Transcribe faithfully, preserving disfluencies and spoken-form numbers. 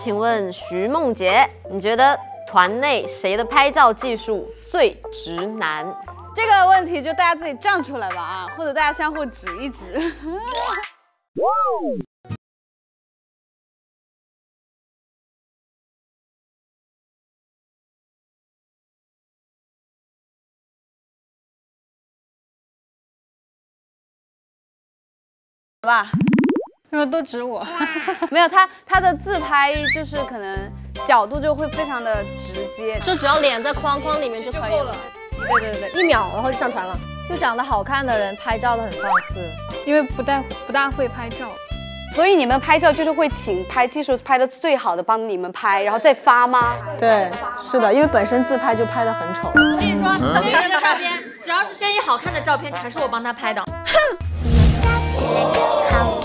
请问徐梦洁，你觉得团内谁的拍照技术最直男？ 这个问题就大家自己站出来吧啊，或者大家相互指一指。好吧。 为什么都指我？ 没有他，他的自拍就是可能角度就会非常的直接， 就只要脸在框框里面就可以了。对对对，一秒然后就上传了。 就长得好看的人拍照都很放肆， 因为不大不大会拍照， 所以你们拍照就是会请拍技术拍的最好的帮你们拍，然后再发吗？ 对，是的，因为本身自拍就拍得很丑。 我跟你说，别人的照片，只要是轩逸好看的照片，全是我帮他拍的。哼。